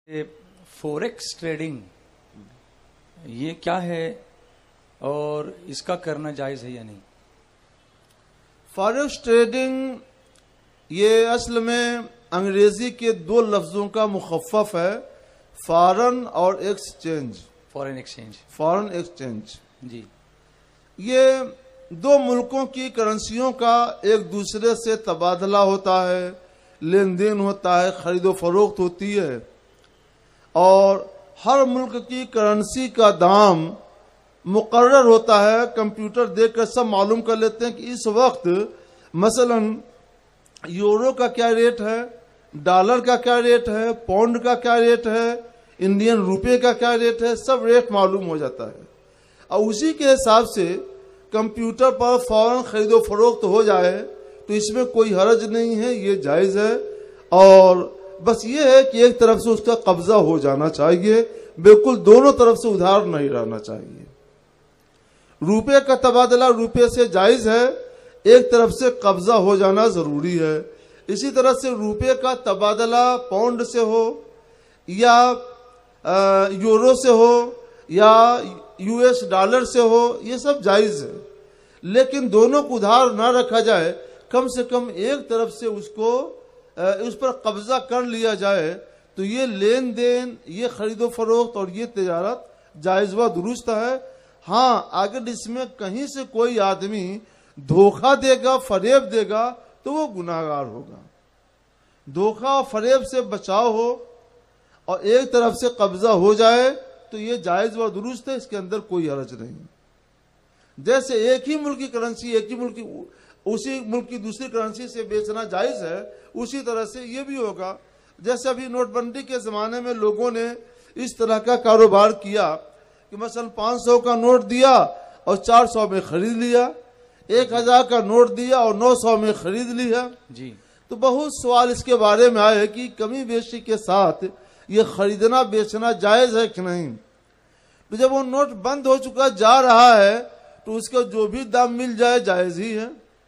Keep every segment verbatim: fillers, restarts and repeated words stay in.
Forex trading یہ کیا ہے اور اس کا کرنا جائز ہے یا نہیں؟ فوریکس ٹریڈنگ یہ اصل میں انگریزی کے دو لفظوں کا مخفف ہے، فارن اور exchange. Foreign exchange foreign exchange جی، یہ دو ملکوں کی کرنسیوں کا ایک دوسرے سے تبادلہ ہوتا ہے، لین دین ہوتا ہے، خرید و فروخت ہوتی ہے، اور ہر ملک کی کرنسی کا دام مقرر ہوتا ہے۔ کمپیوٹر دیکھ کر سب معلوم کر لیتے ہیں کہ اس وقت مثلا یورو کا کیا ریٹ ہے، ڈالر کا کیا ریٹ ہے، پاؤنڈ کا کیا ریٹ ہے، انڈین روپے کا کیا ریٹ ہے، سب ریٹ معلوم ہو جاتا ہے، اور اسی کے حساب سے کمپیوٹر پر فوراً خرید و فروخت ہو جائے تو اس میں کوئی حرج نہیں ہے، یہ جائز ہے۔ اور بس یہ ہے کہ ایک طرف سے اس کا قبضہ ہو جانا چاہیے، بالکل دونوں طرف سے ادھار نہیں رہنا چاہیے۔ روپے کا تبادلہ روپے سے جائز ہے، ایک طرف سے قبضہ ہو جانا ضروری ہے۔ اسی طرح سے روپے کا تبادلہ پاؤنڈ سے ہو یا یورو سے ہو یا یو ایس ڈالر سے ہو، یہ سب جائز ہے، لیکن دونوں کو ادھار نہ رکھا جائے، کم سے کم ایک طرف سے اس کو اس پر قبضہ کر لیا جائے تو یہ لین دین، یہ خرید و فروخت اور یہ تجارت جائز و درست ہے۔ ہاں، اگر اس میں کہیں سے کوئی آدمی دھوکہ دے گا، فریب دے گا تو وہ گناہگار ہوگا۔ دھوکہ اور فریب سے بچاؤ ہو اور ایک طرف سے قبضہ ہو جائے تو یہ جائز و درست ہے، اس کے اندر کوئی حرج نہیں۔ جیسے ایک ہی ملک کی کرنسی ایک ہی ملک کی اسی ملک کی دوسری کرنسی سے بیچنا جائز ہے، اسی طرح سے یہ بھی ہوگا۔ جیسے ابھی نوٹ بندی کے زمانے میں لوگوں نے اس طرح کا کاروبار کیا کہ مثلا پانچ سو کا نوٹ دیا اور چار سو میں خرید لیا، ایک ہزار کا نوٹ دیا اور نو سو میں خرید لیا جی، تو بہت سوال اس کے بارے میں آئے کہ کمی بیشی کے ساتھ یہ خریدنا بیچنا جائز ہے کہ نہیں۔ تو جب وہ نوٹ بند ہو چکا جا رہا ہے تو اس کا جو بھی دام مل جائے جائز ہی ہے۔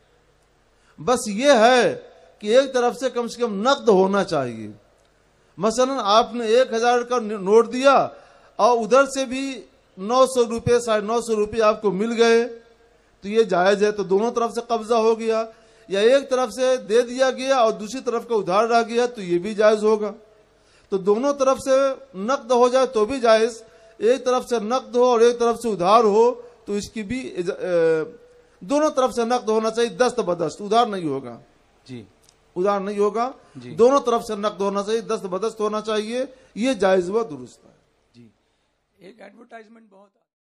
بس یہ ہے کہ ایک طرف سے کم سے کم نقد ہونا چاہیے۔ مثلا آپ نے ایک ہزار کا نوٹ دیا اور ادھر سے بھی نو سو روپے ساڑھے نو سو روپے آپ کو مل گئے تو یہ جائز ہے، تو دونوں طرف سے قبضہ ہو گیا۔ یا ایک طرف سے دے دیا گیا اور دوسری طرف کا ادھار رہ گیا تو یہ بھی جائز ہوگا۔ تو دونوں طرف سے نقد ہو جائے تو بھی جائز، ایک طرف سے نقد ہو اور ایک طرف سے ادھار ہو تو اس کی بھی دونوں طرف سے نقد ہونا چاہیے، دست بدست، ادھار نہیں ہوگا جی، ادھار نہیں ہوگا، جی، دونوں طرف سے نقد ہونا چاہیے، دست بدست ہونا چاہیے، یہ جائز و درست ہے۔ جی، ایک ایڈورٹائزمنٹ بہت